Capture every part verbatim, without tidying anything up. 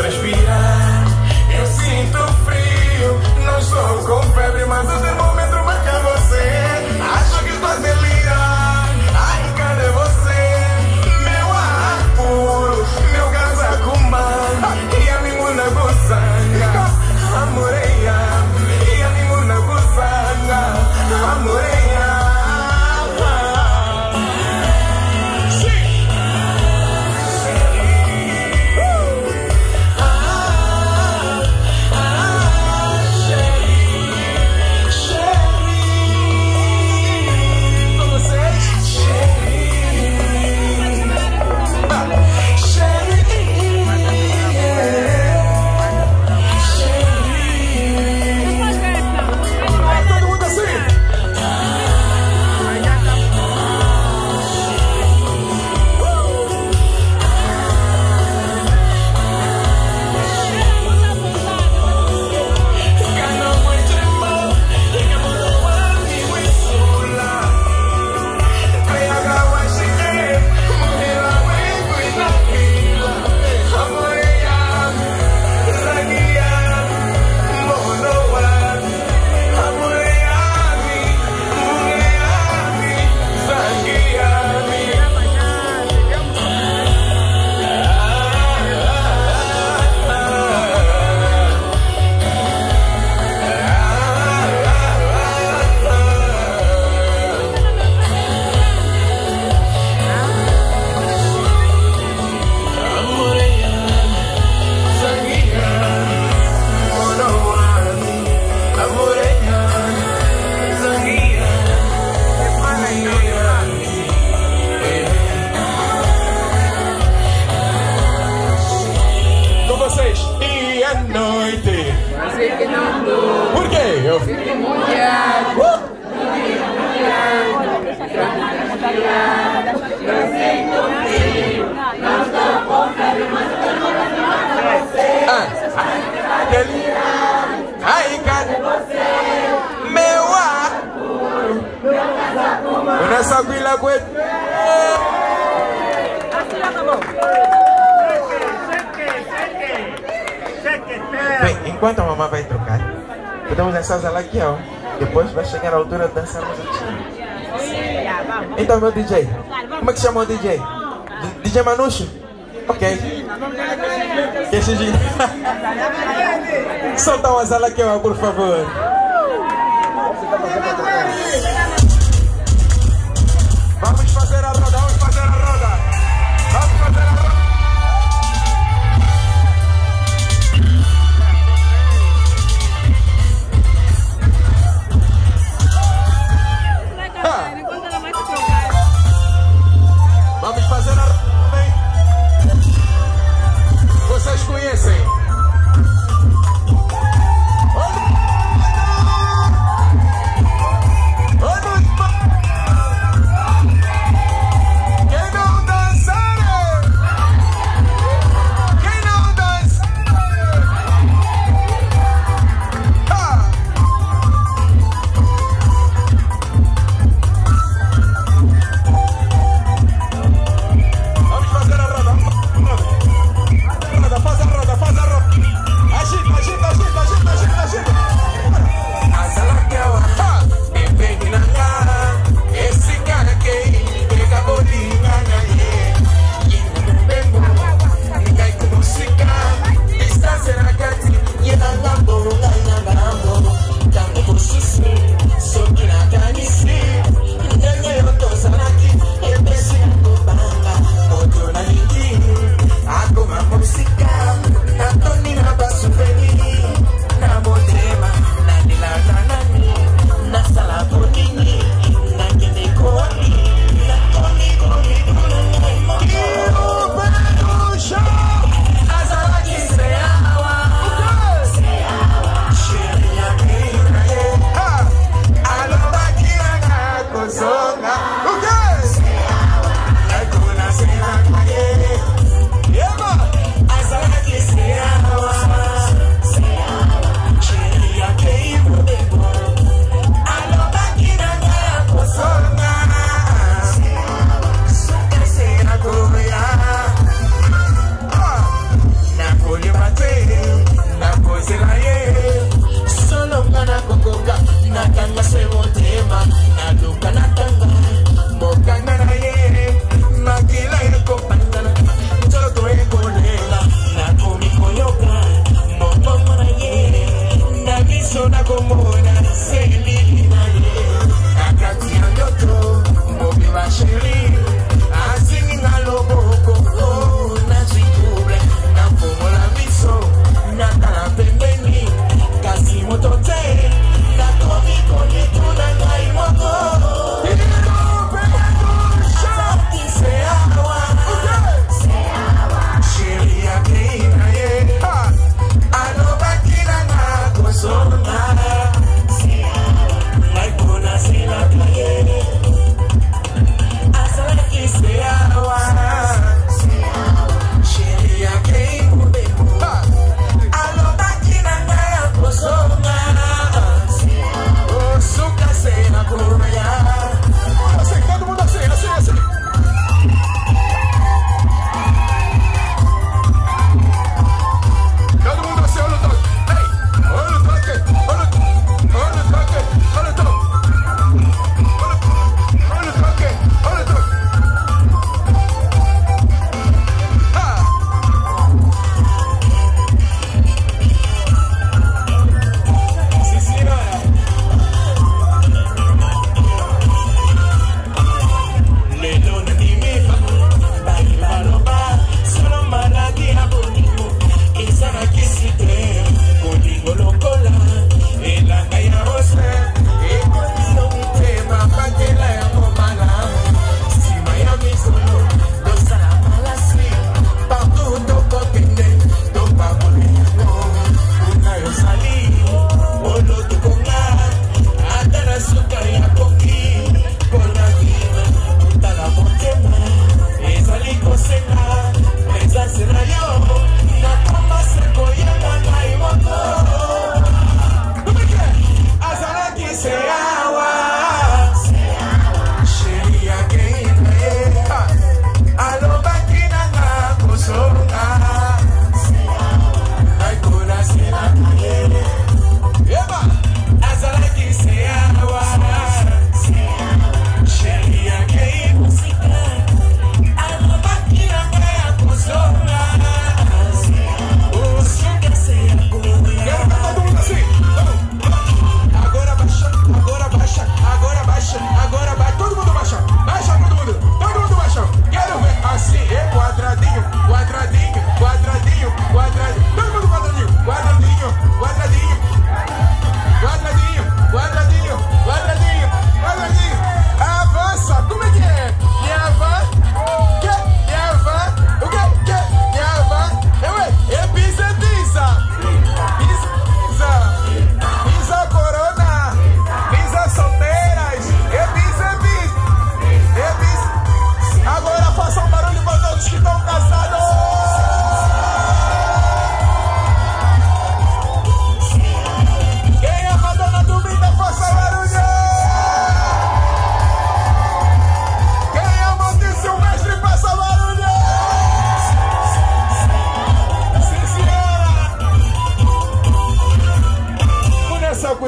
transpirar. Eu sinto frio, não estou com febre, mas o termômetro marca você. Acho que estou a delirar. Ai, cadê você? Meu ar puro, meu casaco man, e a mimuna gozanga, amoreia, e a mimuna gozanga, amoreia. Por quê? Eu fico molhado. Uh! Eu sinto frio. Não estou com febre, mas eu não você. Ai, cadê você? Meu ar puro, meu casaco man. Nessa vila aguenta. Bem, enquanto a mamãe vai trocar, podemos dançar ela aqui, ó. Depois vai chegar a altura de dançarmos aqui. Então, meu D J, como é que chama o D J? D J Manucho? Ok. Que exigir. Solta uma sala aqui, ó, por favor. Vamos fazer a roda, vamos fazer a roda. Vamos fazer a roda. Vamos fazer a roda, hein? Vocês conhecem? Olha!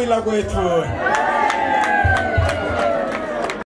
Lagoito.